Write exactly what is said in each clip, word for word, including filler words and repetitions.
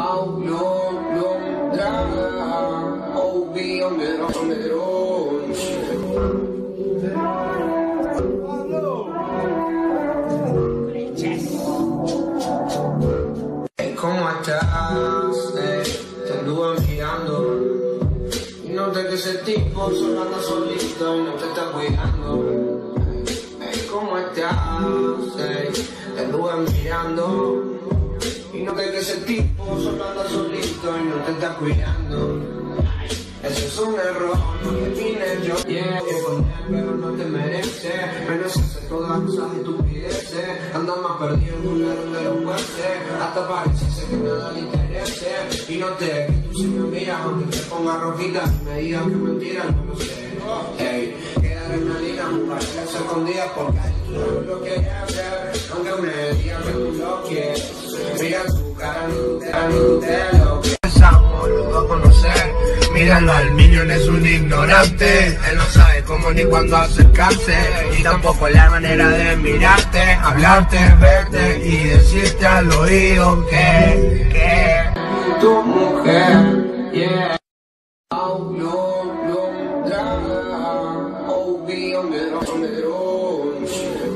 ¿Cómo estás? Eh, te anduve mirando y noté que ese tipo solo anda solito y no te está cuidando. Eh, ¿Cómo estás? Eh, te anduve mirando y noté que ese tipo solo anda solito y no te está cuidando. Eso es un error, no te vine yo yeah, que con él, pero no te merece. Menos hace todas cosas estupideces. Anda más perdido en un lugar de los jueces. Hasta parece que nada le interese. Y no te que tú si me miras, aunque te ponga rojita y me digas que mentira, no lo sé. Ey, que adrenalina, mujeres escondidas porque tú lo quieres hacer. Aunque me digas que tú lo quieres. Mira tu cara, ni tu cara, ni tu te lo que empezamos los dos a conocer. Míralo al Minion, es un ignorante. Él no sabe cómo ni cuándo acercarse, y tampoco la manera de mirarte, hablarte, verte y decirte al oído que, que tu mujer, yeah. Oh, no, no, no, oh, be on the on the road.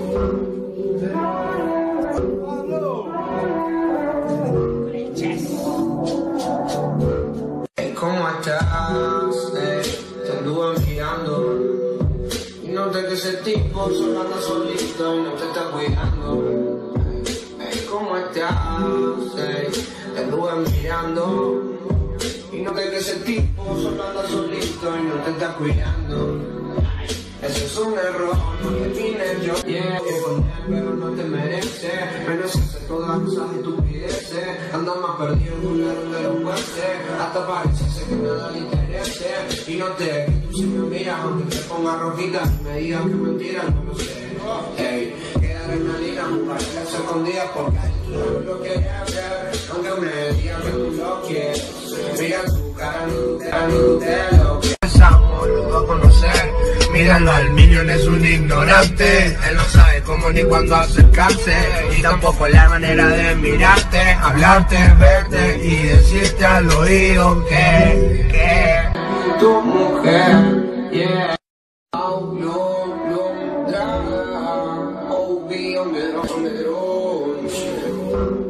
¿Cómo estás? Eh, te anduve mirando y noté que ese tipo solo anda solito y no te está cuidando. Eh, ¿Cómo estás? Eh, te anduve mirando y noté que ese tipo solo anda solito y no te está cuidando. Eso es un error, no te vine yo yeah, que con él, pero no te merece. Menos hace todas cosas estupideces. Anda más perdido en un lugar de los jueces. Hasta parece que nada le interese. Y no te que tú si me miras, aunque te ponga rojita y me digas que mentira, no lo sé. Ey, que adrenalina, mujeres escondidas porque tú lo quieres hacer. Aunque me digas que tú lo quieres. Mira tu cara, ni tu cara, ni tu te lo que empezamos los dos a conocer. Míralo al Minion, es un ignorante. Él no sabe cómo ni cuándo acercarse, y tampoco la manera de mirarte, hablarte, verte y decirte al oído que, que tu mujer, yeah. Oh, no, no, no, oh, be on the on the road.